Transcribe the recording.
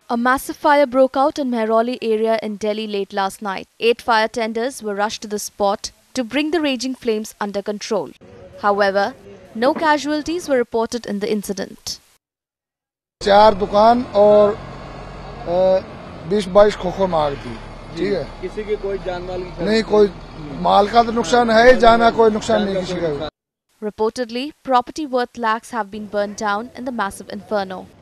A massive fire broke out in Mehrauli area in Delhi late last night. 8 fire tenders were rushed to the spot to bring the raging flames under control. However, no casualties were reported in the incident. 4 दुकान और 20-22 खोखो मार दी। ठीक है, किसी की कोई जान माल की नहीं, कोई माल का तो नुकसान है, जाना कोई नुकसान नहीं किसी का। Reportedly, property worth lakhs have been burnt down in the massive inferno.